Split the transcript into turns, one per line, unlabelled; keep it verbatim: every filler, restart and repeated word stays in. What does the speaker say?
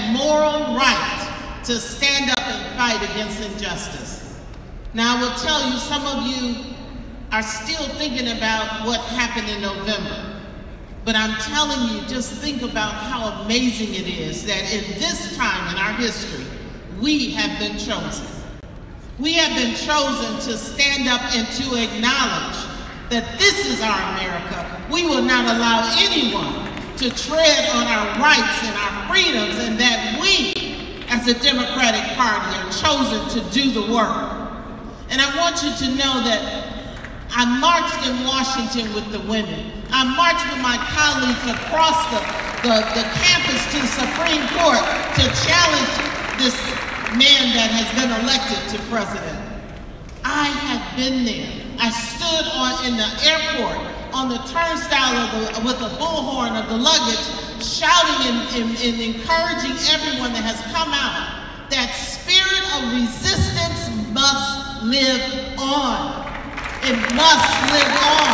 that moral right to stand up and fight against injustice. Now, I will tell you, some of you are still thinking about what happened in November. But I'm telling you, just think about how amazing it is that in this time in our history, we have been chosen. We have been chosen to stand up and to acknowledge that this is our America. We will not allow anyone to tread on our rights and our freedoms, and that we, as a Democratic Party, are chosen to do the work. And I want you to know that I marched in Washington with the women. I marched with my colleagues across the, the, the campus to the Supreme Court to challenge this man that has been elected to president. I have been there. I stood on in the airport on the turnstile of the, with the bullhorn of the luggage, shouting and, and, and encouraging everyone that has come out. That spirit of resistance must live on. It must live on.